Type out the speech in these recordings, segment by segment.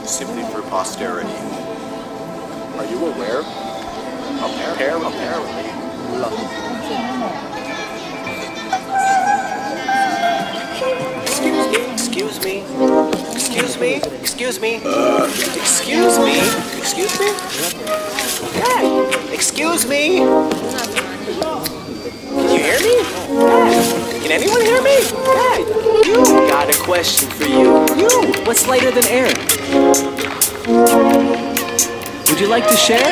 simply for posterity. Are you aware? Apparently. Excuse me. Hey, excuse me. Can you hear me? Hey, can anyone hear me? Hey, you. Got a question for you. What's lighter than air? Would you like to share?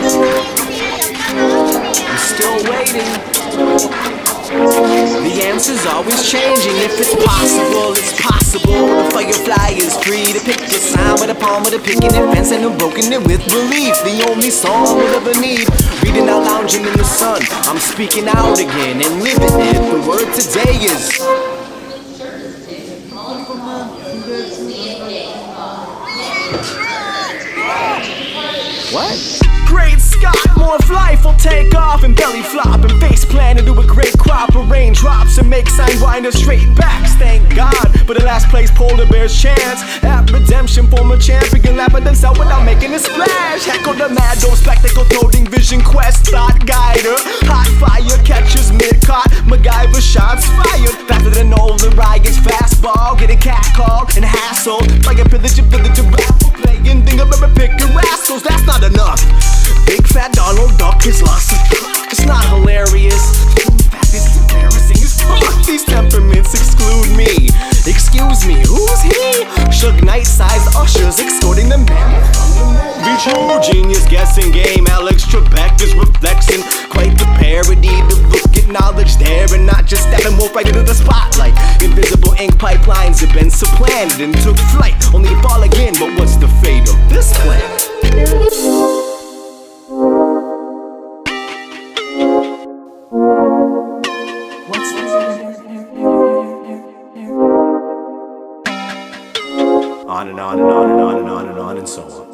I'm still waiting. The answer's always changing. If it's possible, it's possible. The firefly is free to pick the sign with the palm of the picking it fence and broken it with belief. The only song we'll ever need. Reading out, lounging in the sun. I'm speaking out again and living it. The word today is. What? Great Scott, more of life will take off and belly flop and face plant into a great crop of raindrops and make sidewinders straight backs. Thank God for the last place polar bear's chance at redemption. Former champion lapping themselves without making a splash. Heckle the mad dog spectacle toting vision quest thought guider. Hot fire catches mid caught MacGyver shots fired faster than Nolan Ryan's fastball. Getting catcalled and hassled like a villager raffle playing thing of every pick and rascals. That's not enough. Big fat Donald Duck is lost. It's not hilarious. In fact, it's embarrassing as fuck. These temperaments exclude me. Excuse me, who's he? Suge Knight-sized ushers extorting the man. Be true genius guessing game. Alex Trebek is reflexing. Quite the parody. The look at knowledge there and not just stepping more right into the spotlight. Invisible ink pipelines have been supplanted and took flight, only to fall again. But what's the fate of this planet? On and on and on and on and on and on and so on.